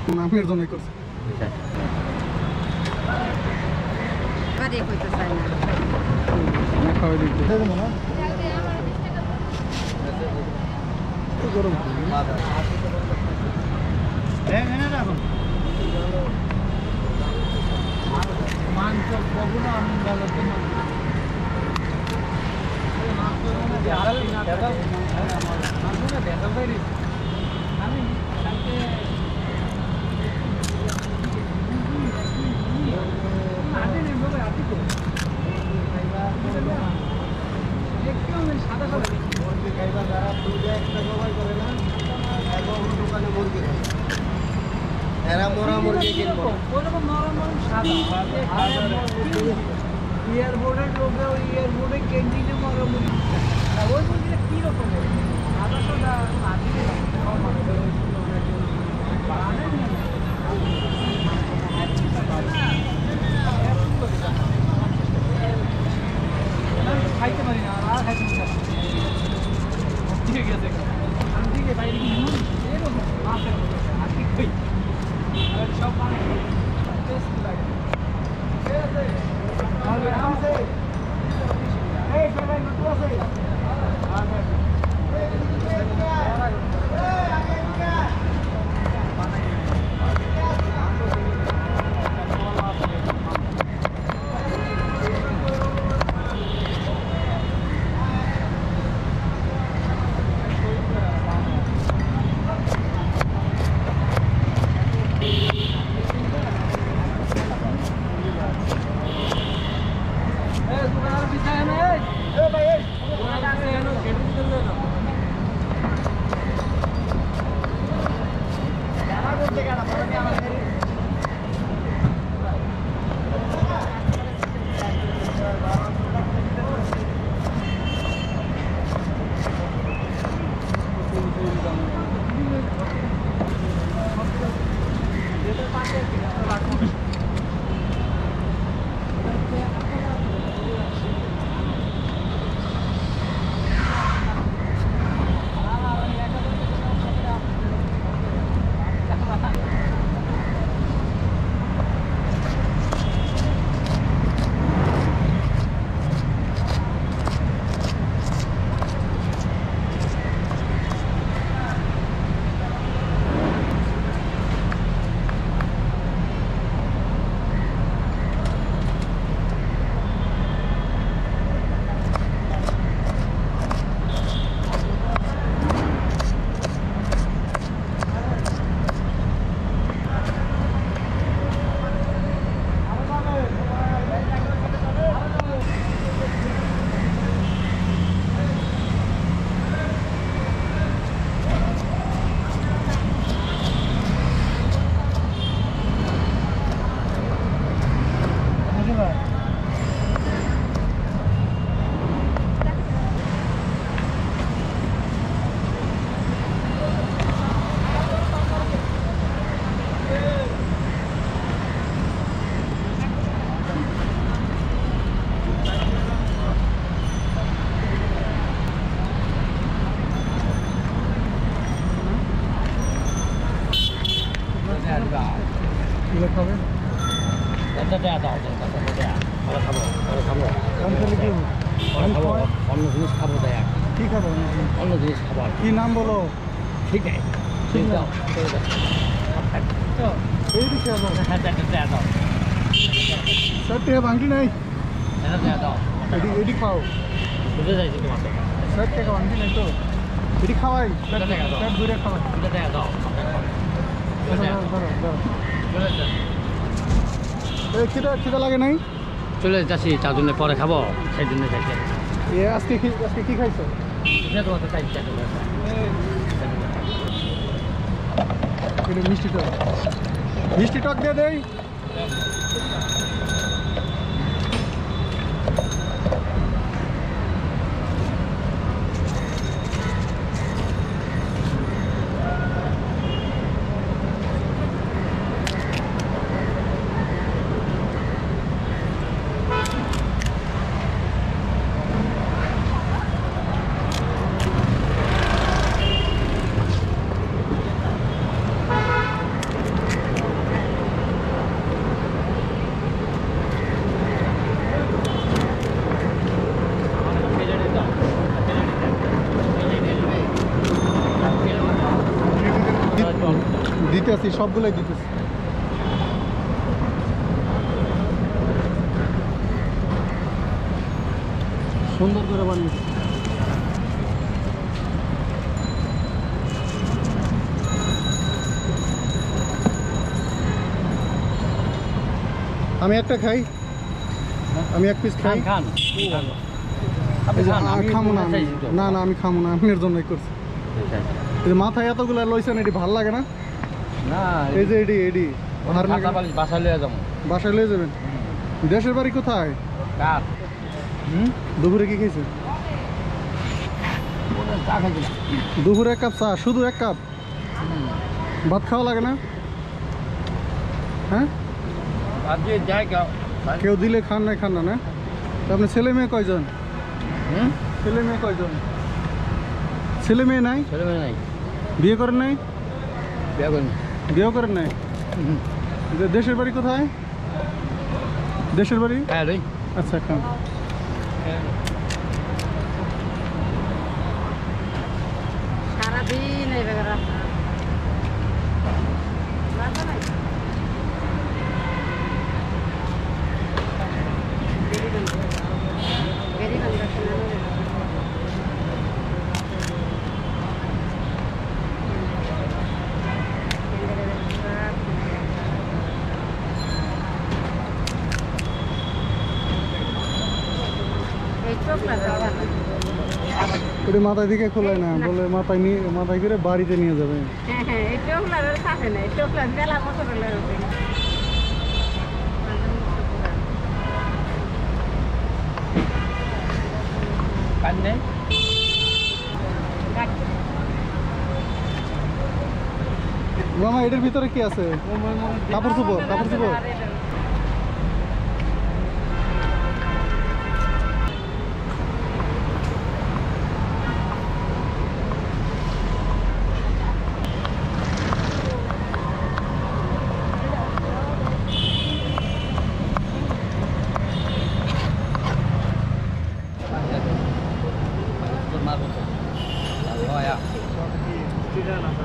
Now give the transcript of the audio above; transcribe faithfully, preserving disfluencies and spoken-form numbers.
নামের জন্য করছে বাড়ি কইতে চাই না না খাওয়াই দিতে দেবো না তো গরম হ্যাঁ এনে রাখুন মাংস কখনো আমি ভালো তো আমি সাদা সাদা মুরগি খাইবা যারা দুধে একটা জবাই করে না এবং দোকানে মুরগি খায় এরা মোরা মুরগি কিনবো ওরকম নরম নরম সাদা এয়ারপোর্টের লোকে ওই এয়ারপোর্টে ক্যান্টিনে মোরা মুরগি ওই মুরগিটা কীরকম সাদা সাদা খাইতে পারি না আর খাইতে পারি ঠিক আছে আমি ঠিক আছে বাইরে এরকম মাছের আর ঠিক কই আর সব মানে টেস্ট লাগে ঠিক আছে আর আমসে এই সবাই নতুন আছে কি নাম বলো ঠিক আছে ঠিক দাও এই দিকে দাও হ্যাঁ দাও দাও সত্যি ভাঙটি নাই এটা দাও দাও এডি এডি খাও বুঝে যাইছে তোমার সব টাকা ভাঙটি নাই তো এডি খাওয়াই এটা টাকা দাও সব ঘুরে খাওয়াই এটা টাকা দাও এই কিটা কিটা লাগে নাই চলে যাচ্ছি তার জন্য পরে খাবো সেই জন্য যাইছে এ আজকে কি আজকে কি খাইছো এটা তো তো চাইছে এটা মিষ্টি টক মিষ্টি টক দিয়ে দেই আছি সবগুলাই দিতেছি। সুন্দর করে বানিয়েছি। আমি একটা খাই, আমি এক পিস খাই। খান এই যে, আ, খামো না আমি। না না আমি খামো না, আমি এর জন্যই করছি। এই যে মাথায় এতগুলা লইছেন, এটি ভাল লাগে না? না এই যে এডি এডি ভার না, বাসা লিয়ে যাবো। বাসায় লয়ে যাবেন? দেশের বাড়ি কোথায়? কার হুম দুপুরে কি খেয়েছেন? চা খাইছিলাম। দুপুরে এক কাপ চা, শুধু এক কাপ? ভাত খাওয়া লাগে না? হ্যাঁ, আজকে যাই খাও। কেউ দিলে খান না, খান না না? তো আপনার ছেলে মেয়ে কয়জন? হুম ছেলে মেয়ে কয়জন? ছেলে মেয়ে নাই? ছেলে মেয়ে নাই, বিয়ে করেন নাই? বিয়ে করিনি। বিয়েও করেন নাই? দে- দেশের বাড়ি কোথায়? দেশের বাড়ি? হ্যাঁ রে আচ্ছা, খান। সারাদিন এই বেগার রাস্তা রাস্তা নাই। গেরি গেরি রাস্তা না। এই চোখ লাগা ওটা মাথায় দিকে খোলায় না, বলে মাথায় নিয়ে মাথায় করে বাড়িতে নিয়ে যাবে। হ্যাঁ হ্যাঁ এই চোখ লাগার থাকে না, এই চোখ লাগ মেলা বছর লাগে। কান নেই। মামা এটার ভিতরে কি আছে? কাপড় চোপড়, কাপড় চোপড়। তোর মার বলতো।